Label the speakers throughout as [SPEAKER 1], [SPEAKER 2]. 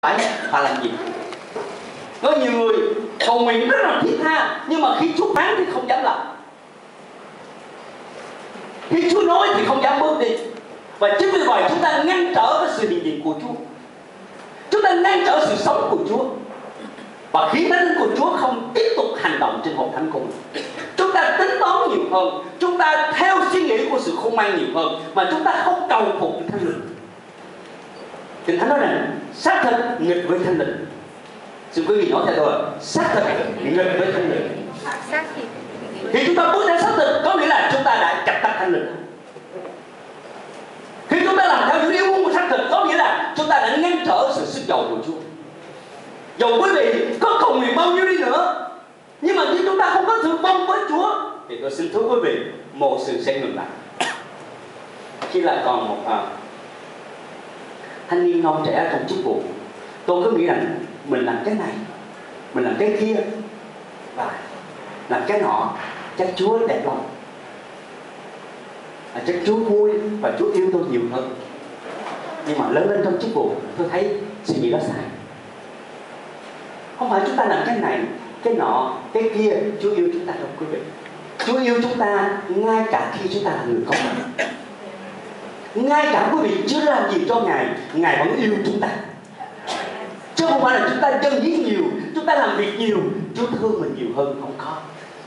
[SPEAKER 1] phải làm gì? Có nhiều người cầu nguyện rất là thiết tha, nhưng mà khi Chúa phán thì không dám làm. Khi Chúa nói thì không dám bước đi. Và chính vì vậy chúng ta ngăn trở với sự hiện diện của Chúa. Chúng ta ngăn trở sự sống của Chúa, và khiến Thánh Linh của Chúa không tiếp tục hành động trên hội thánh của mình. Chúng ta tính toán nhiều hơn, chúng ta theo suy nghĩ của sự khôn ngoan nhiều hơn, mà chúng ta không cầu phục với Thánh Linh. Kinh Thánh nói rằng xác thịt nghịch với Thánh Linh. Xin quý vị nói theo tôi, xác thịt nghịch với Thánh Linh. Khi chúng ta bước đến xác thịt, có nghĩa là chúng ta đã chặt tắt Thánh Linh. Khi chúng ta làm theo những yêu muốn của xác thịt, có nghĩa là chúng ta đã ngăn trở sự sức giàu của Chúa. Dù quý vị có cầu nguyện bao nhiêu đi nữa, nhưng mà khi chúng ta không có thương vong với Chúa, thì tôi xin thưa quý vị, một sự sẽ ngừng lại. Khi là còn một thanh niên non trẻ trong chức vụ, tôi cứ nghĩ rằng mình làm cái này, mình làm cái kia, và làm cái nọ, chắc Chúa đẹp lòng, chắc Chúa vui và Chúa yêu tôi nhiều hơn. Nhưng mà lớn lên trong chức vụ, tôi thấy suy nghĩ đó sai. Không phải chúng ta làm cái này, cái nọ, cái kia, Chúa yêu chúng ta đâu quý vị. Chúa yêu chúng ta ngay cả khi chúng ta là người có mình. Ngay cả quý vị chưa làm gì cho Ngài, Ngài vẫn yêu chúng ta. Chứ không phải là chúng ta dâng hiến nhiều, chúng ta làm việc nhiều, Chúa thương mình nhiều hơn, không có.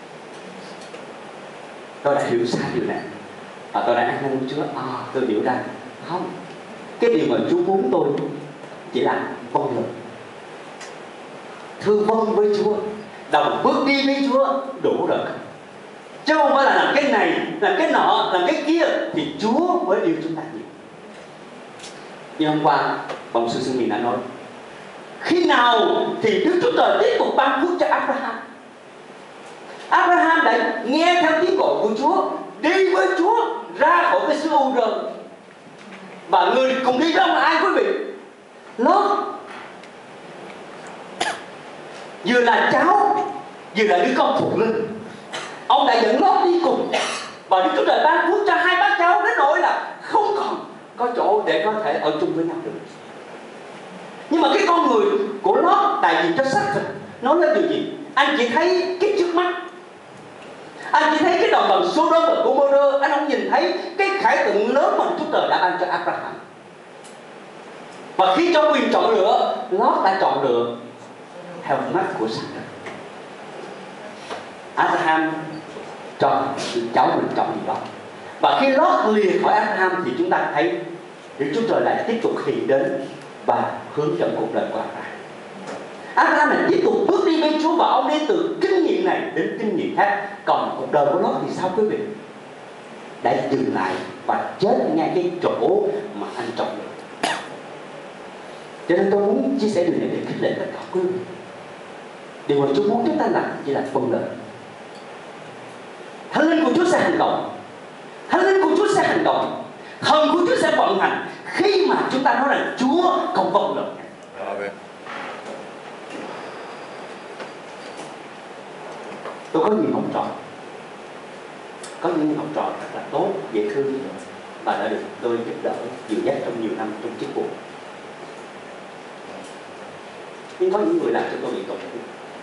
[SPEAKER 1] Tôi đã hiểu sai điều này, và tôi đã ăn năn Chúa. Tôi hiểu ra, không, cái điều mà Chúa muốn tôi chỉ là vâng lời, thương vâng với Chúa, đồng bước đi với Chúa, đủ rồi. Chứ không phải là làm cái này, làm cái nọ, làm cái kia thì Chúa mới yêu chúng ta nhiều. Nhưng hôm qua Bồng sư Xuân Hiền đã nói, khi nào thì Đức Chúa Trời tiếp tục ban phước cho Abraham. Abraham đã nghe theo tiếng gọi của Chúa, đi với Chúa ra khỏi cái xứ U Rơ. Và người cùng đi đó là ai quý vị? Lót. Vừa là cháu, vừa là đứa con thuộc linh. Ông đã dẫn Lót đi cùng, và Đức Chúa Trời ban phước cho hai bác cháu đến nỗi là không còn có chỗ để có thể ở chung với nhau được. Nhưng mà cái con người của Lót đại diện cho xác thịt nói lên điều gì? Anh chỉ thấy cái trước mắt, anh chỉ thấy cái đồng bằng Sodom và Gomorrah, anh không nhìn thấy cái khải tượng lớn mà Chúa Trời đã ban cho Abraham. Và khi cho quyền chọn lựa, Lót đã chọn lựa theo mắt của xác thịt. Abraham chọn cháu mình chọn gì đó. Và khi Lót lìa khỏi Abraham thì chúng ta thấy Đức Chúa Trời lại tiếp tục hiện đến và hướng dẫn cuộc đời của Abraham. Abraham này tiếp tục bước đi với Chúa, và ông đi từ kinh nghiệm này đến kinh nghiệm khác. Còn cuộc đời của Lót thì sao quý vị? Đã dừng lại và chết ngay cái chỗ mà anh chọn được. Cho nên tôi muốn chia sẻ điều này để khích lệ tất cả quý vị. Điều mà Chúa muốn chúng ta làm chỉ là vâng lời. Thánh Linh của Chúa sẽ hành động, Thánh Linh của Chúa sẽ hành động, thần của Chúa sẽ vận hành khi mà chúng ta nói rằng Chúa không vâng lời. Tôi có nhiều học trò, có những học trò rất là tốt, dễ thương, và đã được tôi giúp đỡ dìu dắt trong nhiều năm trong chức vụ. Nhưng có những người làm cho tôi bị tổn thương.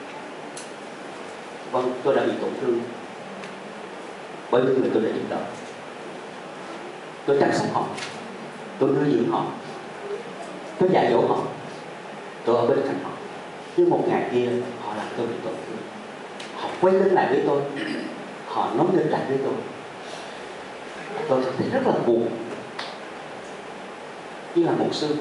[SPEAKER 1] Vâng, tôi đã bị tổn thương bởi những người tôi đã giúp đỡ. Tôi chăm sóc họ, tôi nuôi dưỡng họ, tôi dạy dỗ họ, tôi ở bên cạnh họ. Nhưng một ngày kia họ làm tôi bị tổn thương. Họ quay lưng lại với tôi, họ nói nghịch lại với tôi. Tôi cảm thấy rất là buồn. Như là mục sư,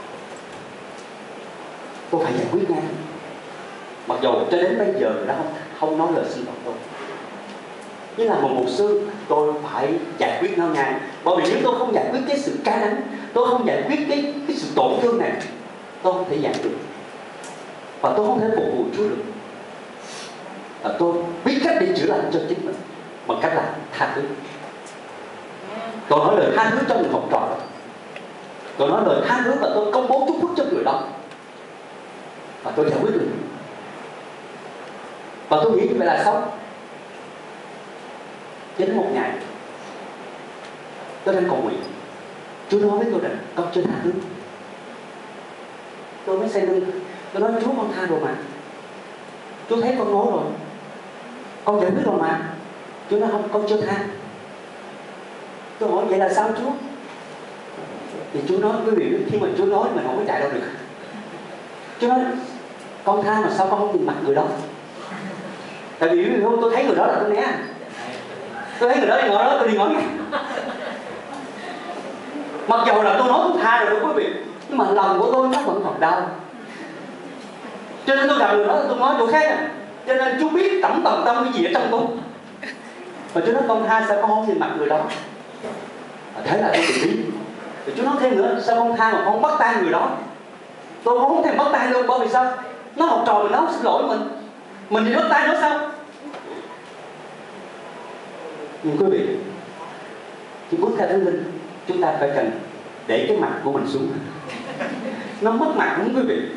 [SPEAKER 1] tôi phải giải quyết ngay. Mặc dù cho đến bây giờ nó không nói lời xin lỗi tôi. Nhưng là một mục sư, tôi phải giải quyết nó ngay. Bởi vì nếu tôi không giải quyết cái sự cay đắng, tôi không giải quyết cái sự tổn thương này, tôi không thể giải được. Và tôi không thể phục vụ Chúa được. Và tôi biết cách để chữa lành cho chính mình bằng cách là tha thứ. Tôi nói lời tha thứ cho người học trò đó. Tôi nói lời tha thứ và tôi công bố chúc phúc cho người đó. Và tôi giải quyết được. Và tôi nghĩ như vậy là xong. Đến một ngày tôi đang cầu nguyện, Chúa nói với tôi rằng con chưa tha thứ. Tôi mới xây lưng. Tôi nói Chúa con tha rồi mà. Chúa thấy con ngố rồi, con giải quyết rồi mà. Chúa nói không, con chưa tha. Tôi hỏi vậy là sao Chúa? Thì Chúa nói, quý vị, khi mà Chúa nói mình không có chạy đâu được. Chúa nói con tha mà sao con không nhìn mặt người đó? Tại vì tôi thấy người đó là tôi né. Tôi thấy người đó đi ngồi đó, tôi đi ngồi ngay. Mặc dù là tôi nói tôi tha rồi đó quý vị, nhưng mà lòng của tôi nó vẫn còn đau. Cho nên tôi gặp người đó tôi nói chỗ khác à. Cho nên Chúa biết tầm tâm cái gì ở trong tôi. Và Chúa nói con tha sao con không nhìn mặt người đó? Thế là tôi tự biết. Rồi Chúa nói thêm nữa, sao con tha mà con bắt tay người đó? Tôi không thèm bắt tay luôn, bởi vì sao? Nó học trò mình, nó xin lỗi mình đi bắt tay nó sao? Nhưng quý vị, khi bước theo Thánh Linh, chúng ta phải cần để cái mặt của mình xuống. Nó mất mặt đúng quý vị.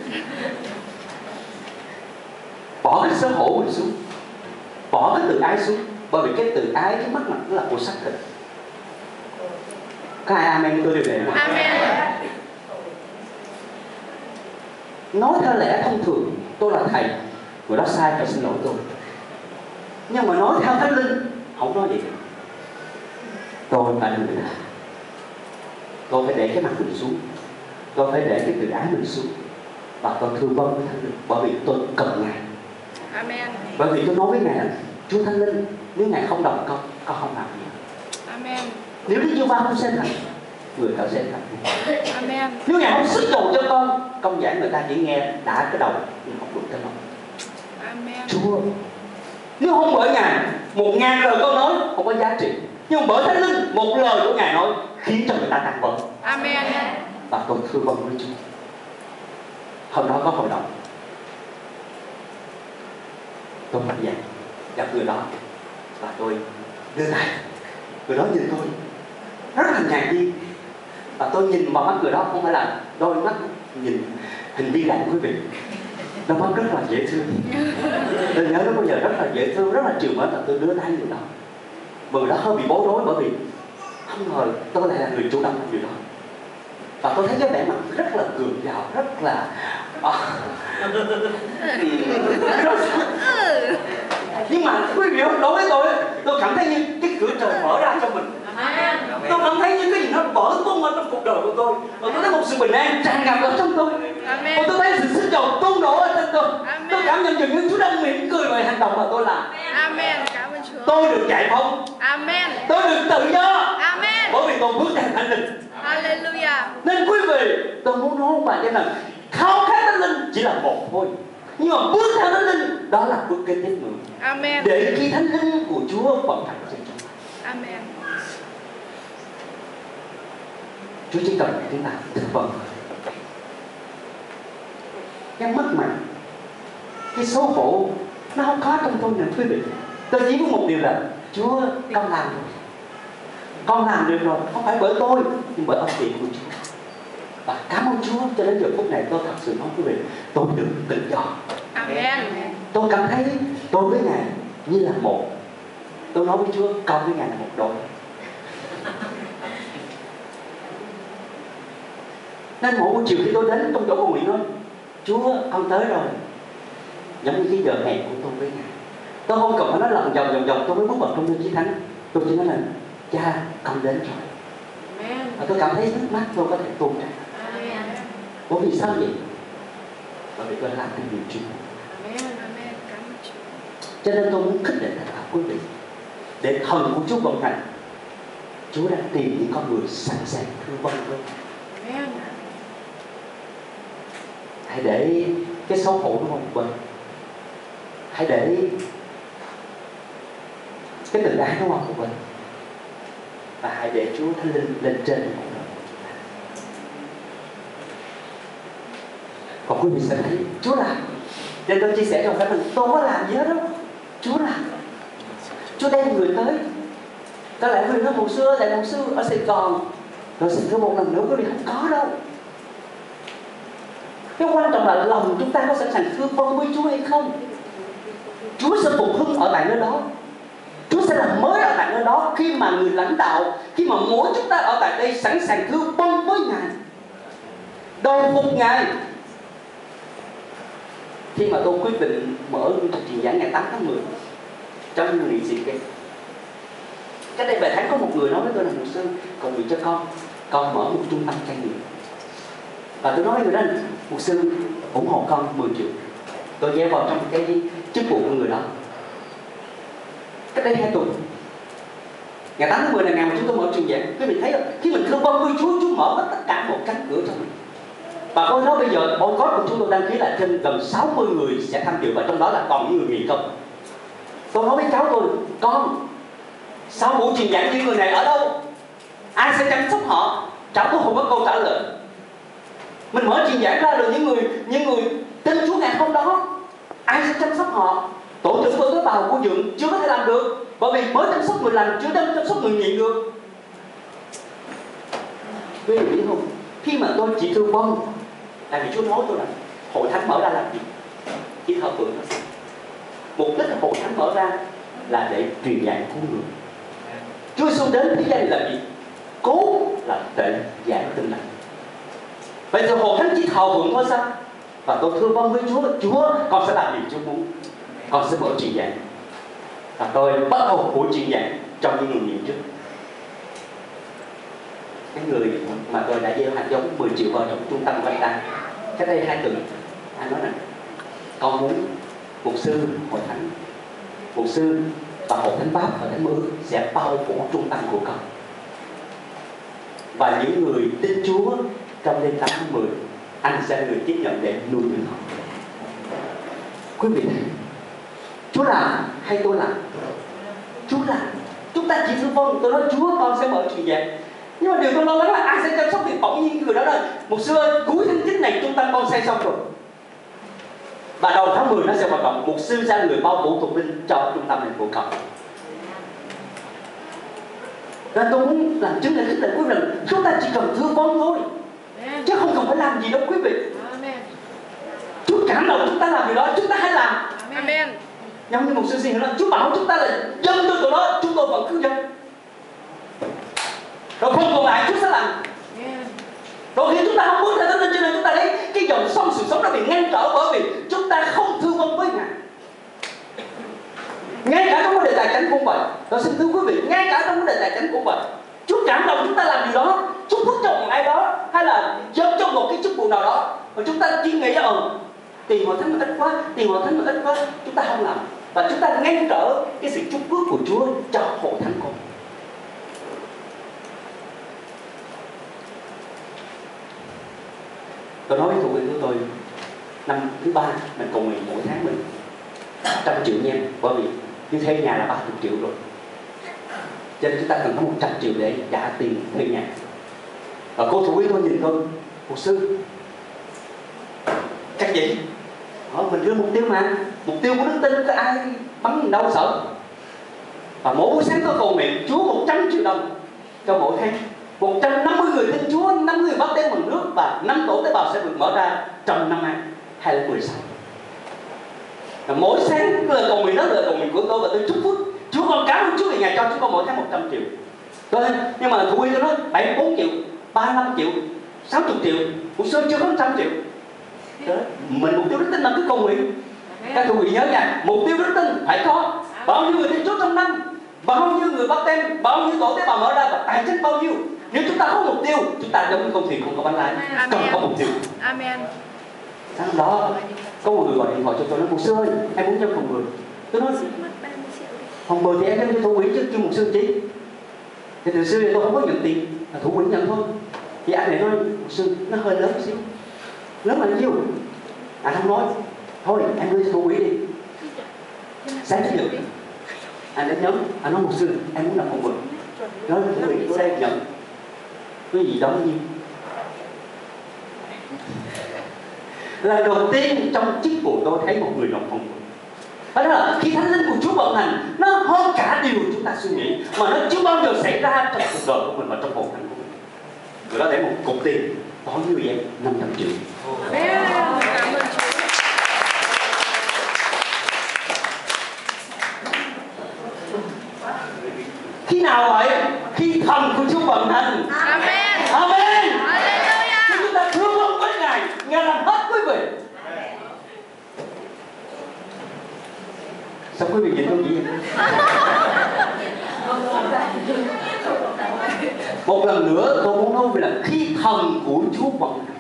[SPEAKER 1] Bỏ cái xấu hổ mình xuống, bỏ cái tự ái xuống. Bởi vì cái tự ái, cái mất mặt nó là của xác thịt. Có ai amen tôi điều này không?
[SPEAKER 2] Amen.
[SPEAKER 1] Nói theo lẽ thông thường, tôi là thầy, người đó sai phải xin lỗi tôi. Nhưng mà nói theo Thánh Linh, không nói gì. Tôi phải người nào? Tôi phải để cái mặt mình xuống, tôi phải để cái tự ái mình xuống, và tôi thương vong với Thánh Linh, bởi vì tôi cần Ngài.
[SPEAKER 2] Amen.
[SPEAKER 1] Bởi vì tôi nói với Ngài là Chúa Thánh Linh, nếu Ngài không đồng con không làm gì.
[SPEAKER 2] Amen.
[SPEAKER 1] Nếu Đức Giê-hô-va không xem thành, người ta xem thành.
[SPEAKER 2] Amen.
[SPEAKER 1] Nếu Ngài không sức dầu cho con, công giảng người ta chỉ nghe đã cái đầu nhưng không đúng cái lòng.
[SPEAKER 2] Amen.
[SPEAKER 1] Chúa, nếu không bởi Ngài 1000 lời con nói không có giá trị, nhưng bởi Thánh Linh một lời của Ngài nói khiến cho người ta tan vỡ.
[SPEAKER 2] Amen.
[SPEAKER 1] Và tôi thương vong với Chúa. Hôm đó có hội đồng, tôi mạnh dạn gặp người đó và tôi đưa lại. Người đó nhìn tôi rất là ngạc nhiên, và tôi nhìn vào mắt người đó không phải là đôi mắt nhìn hình viên đạn quý vị, đôi mắt rất là dễ thương. Tôi nhớ nó bây giờ rất là dễ thương, rất là chiều mến, là tôi đưa tay người đó. Người đó hơi bị bối rối bởi vì không ngờ tôi lại là người chủ động người đó. Và tôi thấy cái vẻ mặt rất là cường gạo, rất là nhưng mà quý vị không, đối với tôi cảm thấy như cái cửa trời mở ra cho mình. Tôi cảm thấy như cái gì nó vỡ tung ở trong cuộc đời của tôi, và tôi thấy một sự bình an tràn ngập ở trong tôi, và tôi thấy sự sức dầu tuôn đổ ở trên tôi. Tôi cảm nhận dường như Chúa đang mỉm cười về hành động mà tôi làm.
[SPEAKER 2] Amen. Cảm ơn Chúa.
[SPEAKER 1] Tôi được giải phóng.
[SPEAKER 2] Amen.
[SPEAKER 1] Tôi được tự do.
[SPEAKER 2] Amen.
[SPEAKER 1] Bởi vì tôi bước theo Thánh Linh.
[SPEAKER 2] Hallelujah.
[SPEAKER 1] Nên quý vị, tôi muốn nói với bạn rằng khao khát Thánh Linh chỉ là một thôi, nhưng mà bước theo Thánh Linh đó là bước kế tiếp nữa.
[SPEAKER 2] Amen.
[SPEAKER 1] Để khi Thánh Linh của Chúa vận hành trên chúng ta.
[SPEAKER 2] Amen.
[SPEAKER 1] Chúa chỉ cần chúng ta thực vận. Cái mất mặt, cái xấu hổ nó không có trong tôi nữa quý vị. Tôi chỉ có một điều là Chúa, con làm rồi, con làm được rồi, không phải bởi tôi nhưng bởi ân điển của Chúa. Và cảm ơn Chúa, cho đến giờ phút này tôi thật sự nói quý vị, tôi được tự do.
[SPEAKER 2] Amen.
[SPEAKER 1] Tôi cảm thấy tôi với Ngài như là một. Tôi nói với Chúa, con với Ngài là một đôi. Nên mỗi buổi chiều khi tôi đến trong chỗ cầu nguyện nói, Chúa con tới rồi, giống như cái giờ hẹn của tôi với Ngài. Tôi không cần phải nói lần vòng tôi mới bước vào trong nơi chí thánh. Tôi chỉ nói là Cha, con đến rồi. Và tôi cảm thấy nước mắt tôi có thể tuôn ra. Bởi vì sao vậy? Bởi vì tôi làm cái điều Chúa. Cho nên tôi muốn khích lệ tất cả quý vị, để thần của Chúa vận hành. Chúa đang tìm những con người sẵn sàng thương vong với. Hãy để cái xấu hổ nó không quên. Hãy để cái tự ái nó không quên. Và hãy để Chúa Thánh Linh lên trên cuộc đời của chúng ta. Còn quý vị sẽ thấy Chúa làm. Nên tôi chia sẻ trong cái mình, tôi không có làm gì hết đâu, Chúa làm. Chúa đem người tới. Có lẽ người nói một sư ở Sài Gòn, rồi xin thưa một lần nữa quý vị không có đâu. Cái quan trọng là lòng chúng ta có sẵn sàng thương vong với Chúa hay không. Chúa sẽ phục hưng ở tại nơi đó. Chúa sẽ làm mới ở tại nơi đó khi mà người lãnh đạo, khi mà mỗi chúng ta ở tại đây sẵn sàng thương vong với Ngài, đầu phục Ngài, khi mà tôi quyết định mở truyền giảng ngày 8 tháng 10 trong nghị sĩ kia, cách đây vài tháng có một người nói với tôi là mục sư cầu nguyện cho con mở một trung tâm cai nghiện. Và tôi nói với người đó, mục sư ủng hộ con 10 triệu. Tôi gieo vào trong cái chức vụ của người đó. Cách đây 2 tuần, ngày 8 tháng 10 là ngày mà chúng tôi mở truyền giảng. Quý vị thấy không? Khi mình thương vong với Chúa mở hết tất cả một cánh cửa cho mình. Và tôi nói bây giờ bói cót của chúng tôi đăng ký là trên gần 60 người sẽ tham dự, và trong đó là còn những người nghiện không. Tôi nói với cháu tôi, con sau buổi truyền giảng những người này ở đâu? Ai sẽ chăm sóc họ? Cháu tôi không có câu trả lời. Mình mở truyền giảng ra rồi những người tin Chúa ngày hôm đó, ai sẽ chăm sóc họ? Tổ trưởng tôi tế bào của dượng chưa có thể làm được, bởi vì mới chăm sóc người lành chưa chăm sóc người nghiện được. Quý vị biết không? Khi mà tôi chỉ thương vong, tại vì Chúa nói tôi là hội thánh mở ra làm gì? Chỉ thờ phượng thôi. Mục đích là hội thánh mở ra là để truyền dạy cứu người. Chúa Giêsu đến thế gian làm gì? Cố là để giải tin lành. Vậy thì hội thánh chỉ thờ phượng thôi sao? Và tôi thương vong với Chúa, Chúa con sẽ làm gì Chúa muốn. Con sẽ mở truyền giảng. Và tôi bắt đầu buổi truyền giảng trong những người nghiện trước. Cái người mà tôi đã gieo hạt giống 10 triệu vào trong trung tâm của anh ta, cách đây 2 tuần, anh nói rằng con muốn mục sư hội thánh, mục sư và hội thánh Pháp, hội thánh Mưa sẽ bao phủ trung tâm của con. Và những người tin Chúa trong đêm 8 tháng 10, anh sẽ là người tiếp nhận để nuôi dưỡng họ. Quý vị thấy, Chúa làm hay tôi làm? Chúa làm. Chúng ta chỉ thương vong, tôi nói Chúa con sẽ mở truyền giảng. Nhưng mà điều tôi lo lắng là ai sẽ chăm sóc thì bỗng nhiên người đó là một sư ơi, cuối tháng 9 này trung tâm con xây xong rồi. Và đầu tháng 10 nó sẽ hoạt động, một sư sẽ là người bao phủ thuộc linh cho trung tâm này của con. Nên tôi muốn làm chứng để khích lệ quý vị rằng chúng ta chỉ cần thương vong thôi, chứ không cần phải làm gì đâu quý vị. Chúa cảm động chúng ta làm điều đó, chúng ta hãy làm.
[SPEAKER 2] Amen.
[SPEAKER 1] Giống như một sư xin nói, Chúa bảo chúng ta là dân tôi tụi đó, chúng tôi vẫn cứ dân. Rồi không còn lại Chúa sẽ làm. Rồi khi chúng ta không bước theo Thánh Linh, cho nên chúng ta thấy cái dòng sông sự sống đã bị ngăn trở, bởi vì chúng ta không thương vong với Ngài. Ngay cả trong vấn đề tài chính cũng vậy. Tôi xin thưa quý vị, ngay cả trong vấn đề tài chính cũng vậy. Chúa cảm động chúng ta làm điều đó, Chúa phước cho một ai đó, hay là dâng cho một cái chức vụ nào đó, mà chúng ta chỉ nghĩ tiền hội thánh mà ít quá, tiền hội thánh mà ít quá, chúng ta không làm, và chúng ta ngăn trở cái sự chúc phước của Chúa cho hội thánh con. Tôi nói với tụi mình của tôi, năm thứ 3 mình cầu nguyện mỗi tháng mình 100 triệu nha, bởi vì như thuê nhà là 30 triệu rồi, cho nên chúng ta cần có 100 triệu để trả tiền thuê nhà. Và cô thủ quý tôi nhìn tôi, mục sư chắc gì mình đưa mục tiêu mà, mục tiêu của đức tin có ai bắn mình đâu sợ. Và mỗi buổi sáng tôi cầu nguyện Chúa 100 triệu đồng cho mỗi tháng, 150 người tin Chúa, 50 người bắt tên bằng nước, và 5 tổ tế bào sẽ được mở ra trong năm 2016. Mỗi sáng lời cầu nguyện đó là lời cầu nguyện của tôi, và tôi chúc phước Chúa. Con cảm ơn Chúa vì Ngài cho chúng con mỗi tháng 100 triệu. Nhưng mà thủ quy tôi nói 74 triệu, 35 triệu, 60 triệu, một số chưa có 100 triệu. Đó. Mình mục tiêu đức tin là cứ cầu nguyện. Các thủ quy nhớ nha, mục tiêu đức tin phải có bao nhiêu người tin Chúa trong năm, bao nhiêu người bắt tên, bao nhiêu tổ tế bào mở ra, và tài chính bao nhiêu. Nếu chúng ta có mục tiêu, chúng ta giống như con thuyền không có bánh lái, cần có mục tiêu.
[SPEAKER 2] Amen.
[SPEAKER 1] Sáng hôm đó có một người gọi điện thoại cho tôi nói mục sư ơi, em muốn nhân phòng 10. Tôi nói phòng 10 thì em nhân cho thủ quỹ chứ kêu mục sư chi. Thì từ xưa tôi không có nhận tiền, là thủ quỹ nhận thôi. Thì anh này nói mục sư nó hơi lớn xíu. Lớn là nhiêu? Anh không nói. Thôi em đưa cho thủ quỹ đi. Sáng chủ nhật anh đến nhóm, anh nói mục sư em muốn làm phòng 10. Nói thủ quỹ tôi đây nhận. Cái gì đó nhiêu? Lần đầu tiên trong chức vụ tôi thấy một người đồng phòng. Đó là khi Thánh Linh của Chúa vận hành, nó hơn cả điều chúng ta suy nghĩ, mà nó chưa bao giờ xảy ra trong cuộc đời của mình và trong hội thánh của mình. Người đó để một cục tiền bao nhiêu vậy? 500 triệu.
[SPEAKER 2] Cảm ơn Chúa.
[SPEAKER 1] Khi nào vậy? Khi thần của Chúa vận hành.
[SPEAKER 2] Amen.
[SPEAKER 1] Amen.
[SPEAKER 2] Hallelujah.
[SPEAKER 1] Khi chúng ta thương vong với Ngài, Ngài làm hết quý vị. Sao quý vị nhìn tôi vậy? Một lần nữa tôi muốn nói về là khi thần của Chúa vận hành.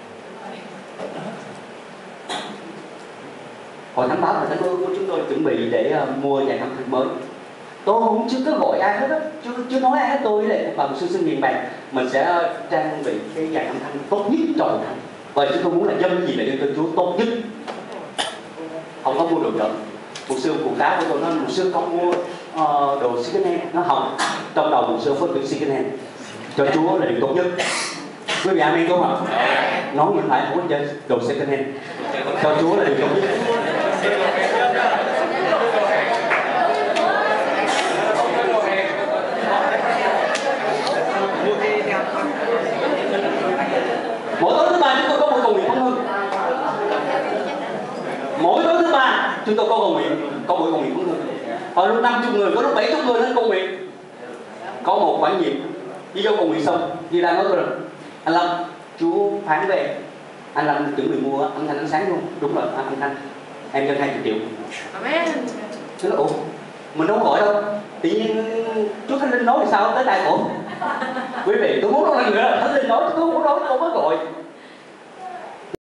[SPEAKER 1] Hồi tháng 3 và tháng 4 của chúng tôi chuẩn bị để mua dàn âm thanh mới. Tôi cũng chưa có gọi ai hết á, chưa nói ai hết. Tôi với lại bà một sư xin miền bàn mình sẽ trang bị cái dàn âm thanh tốt nhất trọn thành. Và chúng tôi muốn là dân gì là đưa cho Chúa tốt nhất. Không có mua đồ trợ. Một sư phụ tá của tôi nói một sư không mua đồ second hand. Nó không, trong đầu một sư phước được second hand cho Chúa là điều tốt nhất. Quý vị amen đúng không ạ? Nói như phải không có chơi đồ second hand cho Chúa là điều tốt nhất. Mỗi tối thứ ba chúng tôi có buổi cầu nguyện thánh hương. Mỗi tối thứ ba chúng tôi có buổi cầu nguyện thánh hương. Hồi lúc 50 người, có lúc 70 người đến cầu nguyện. Có một quản nhiệm đi vô cầu nguyện xong đi ra nói tôi rồi: anh Lâm, Chúa phán về anh Lâm chuẩn bị mua âm thanh ánh sáng luôn. Đúng rồi, âm thanh em cho 20 triệu.
[SPEAKER 2] Amen.
[SPEAKER 1] Tôi nói ủa, mình đâu có gọi đâu. Tự nhiên Chúa Thánh Linh nói thì sao tới tay cổ. Quý vị, tôi muốn nói lần nữa, Thánh Linh nói tôi không có nói, tôi không có gọi.